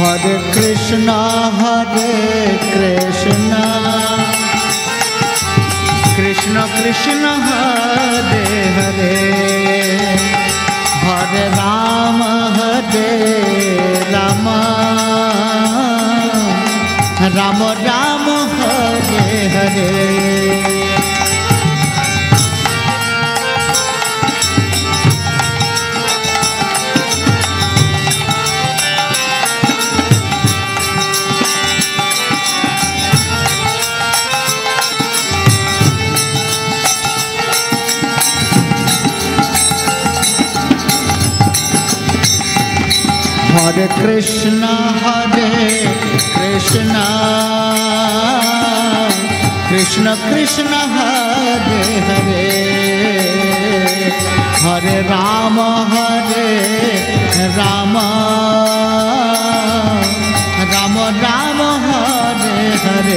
हरे कृष्णा कृष्ण कृष्ण हरे हरे हरे राम राम राम हरे हरे हरे कृष्ण कृष्ण कृष्ण हरे हरे हरे राम राम राम हरे हरे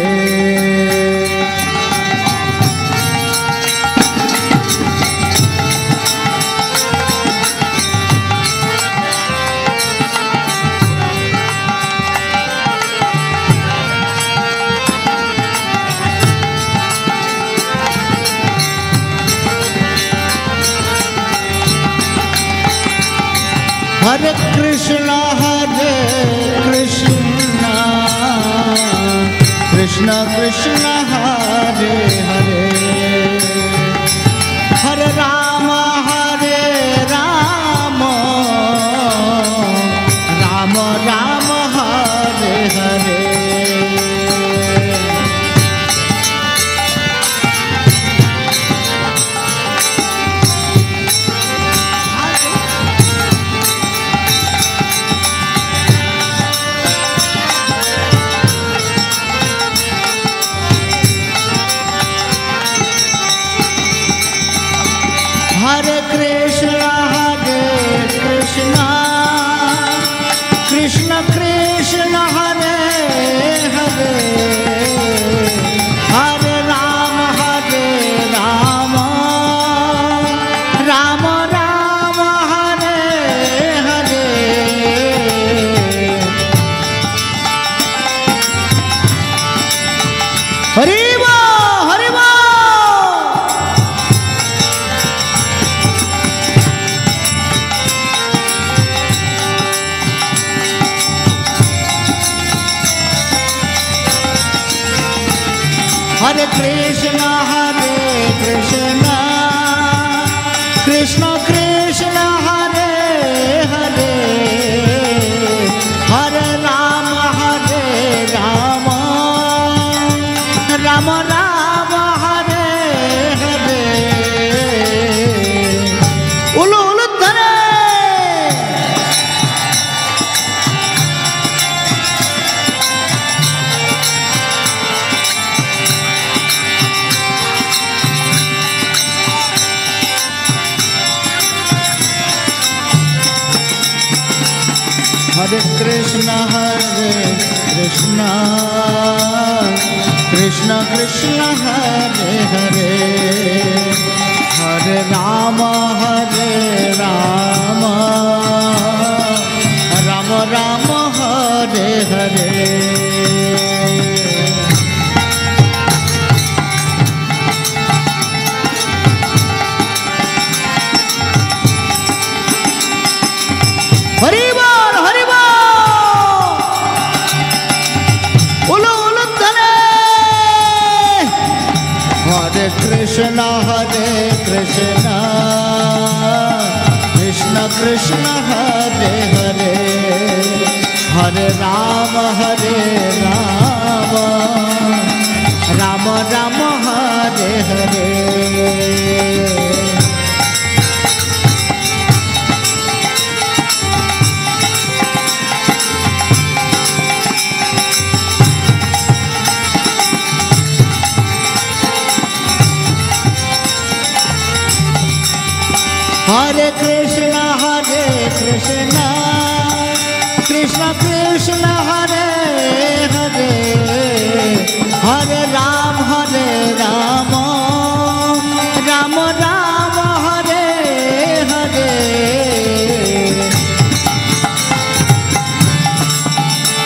हरे कृष्ण कृष्ण कृष्ण हरे हरे हरे राम राम राम हरे हरे हरे कृष्ण कृष्ण कृष्ण हरे हरे हरे राम राम राम हरे हरे हरि हरे कृष्ण कृष्ण कृष्ण हरे हरे हरे राम राम राम हरे हरे उलू उलू धरे हरे कृष्ण कृष्ण कृष्ण हरे हरे हरे राम राम राम हरे हरे हरे कृष्ण कृष्ण कृष्ण हरे हरे हरे राम राम राम हरे हरे हरे कृष्ण कृष्ण कृष्ण हरे हरे हरे राम राम राम हरे हरे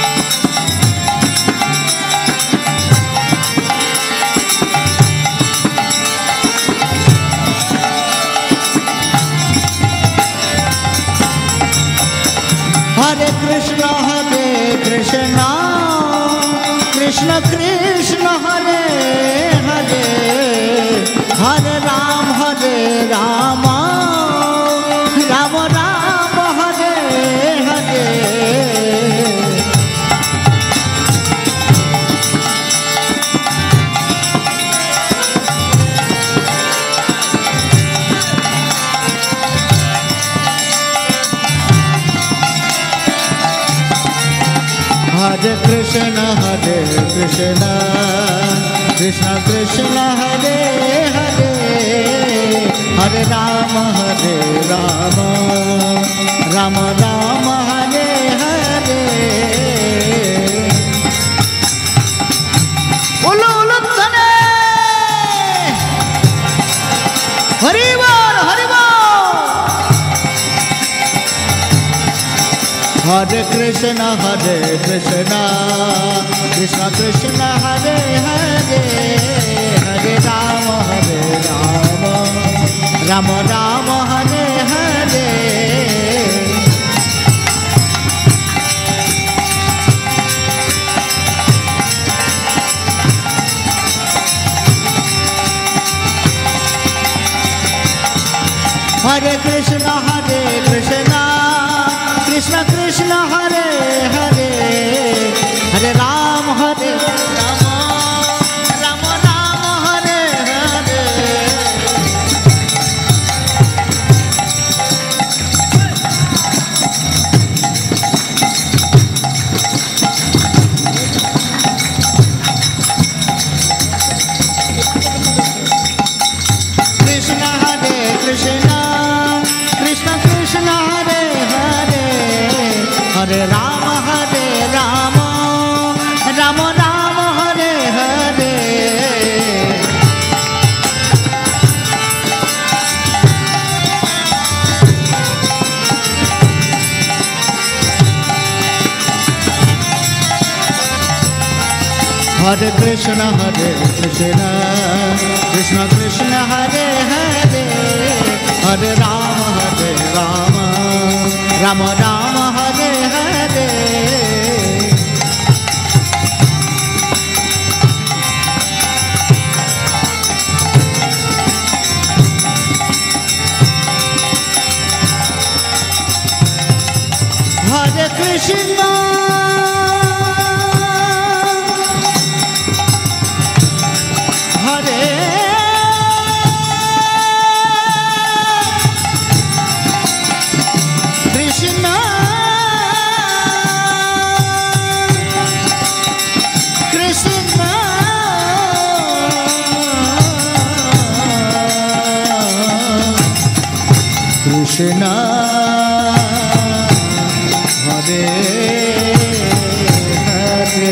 कृष्ण हरे हरे हरे राम राम राम हरे हरे हरे कृष्ण कृष्ण कृष्ण हरे हरे हरे राम राम राम हरे हरे बोलो बोलो तने हरि बोल हरि बोल हरे कृष्ण कृष्ण कृष्ण हरे हरे हरे राम राम राम हरे हरे हरे कृष्ण कृष्ण कृष्ण हरे हरे हरे राम राम राम हरे हरे कृष्ण कृष्ण कृष्ण कृष्ण हरे हरे हरे राम राम राम हरे हरे हरे कृष्ण कृष्ण कृष्ण हरे हरे हरे राम राम राम हरे हरे हरे कृष्ण हरे कृष्ण कृष्ण कृष्ण हरे हरे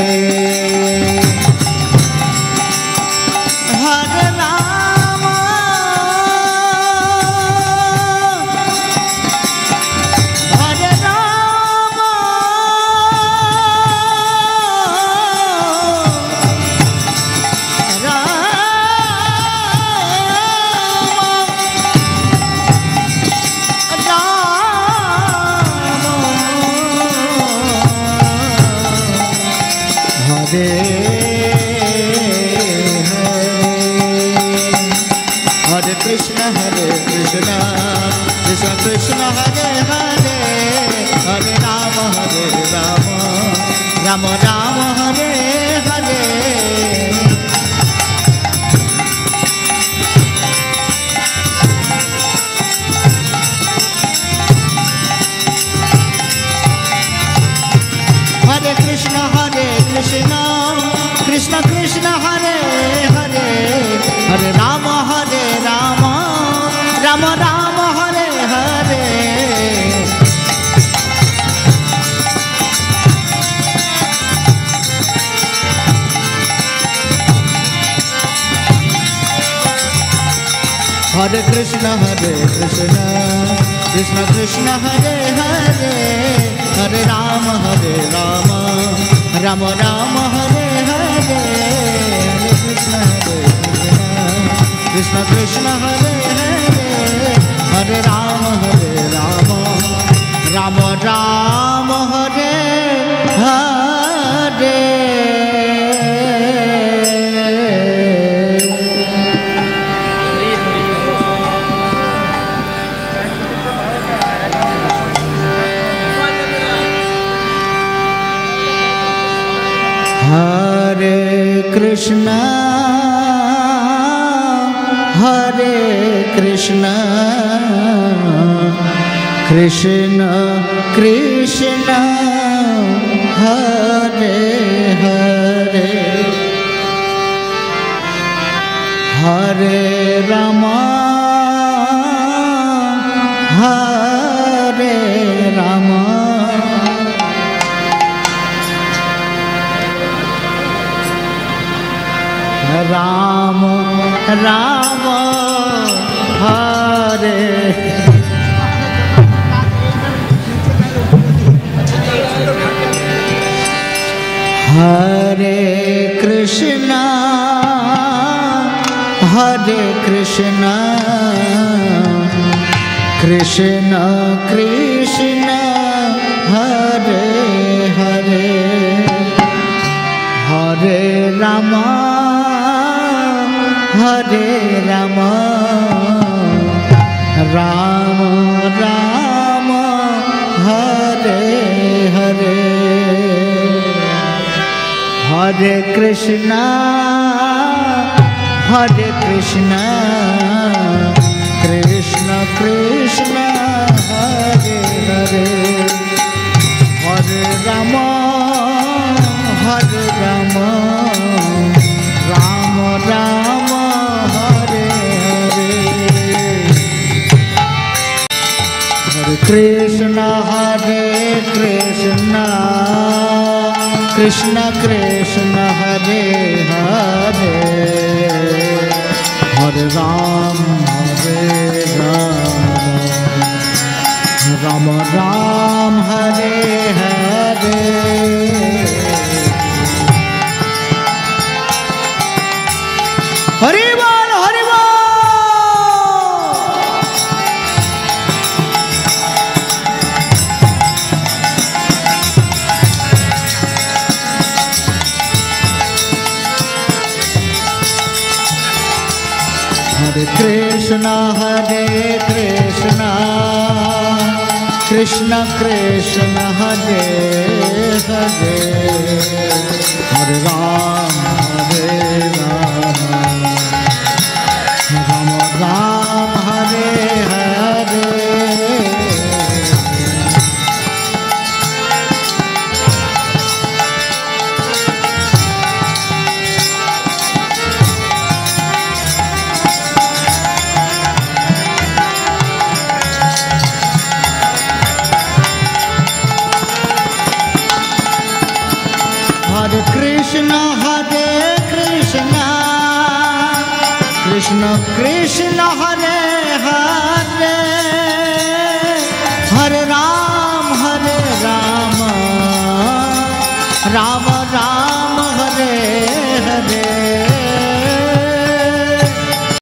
हरे राम हरे हरे कृष्ण कृष्ण कृष्ण हरे हरे हरे राम राम राम हरे हरे हरे कृष्ण कृष्ण कृष्ण हरे हरे हरे राम राम राम हरे हरे हरे कृष्ण कृष्ण कृष्ण हरे हरे हरे राम राम राम हरे हरे हरे कृष्ण कृष्ण हरे हरे हरे राम राम राम हरे हरे कृष्ण हरे कृष्ण कृष्ण कृष्ण हरे हरे हरे राम हरे राम राम राम हरे हरे कृष्ण कृष्ण कृष्ण हरे हरे हरे राम राम राम हरे हरे हरे कृष्ण कृष्ण कृष्ण हरे हरे हरे राम राम राम हरे हरे हरे कृष्ण कृष्ण कृष्ण हरे हरे हरे राम राम राम हरे हरे हरि बोल हरि बोल हरे कृष्ण कृष्ण कृष्ण हरे हरे हरे राम राम राम हरे हरे हरे कृष्ण कृष्ण कृष्ण हरे हरे हरे राम राम राम हरे हरे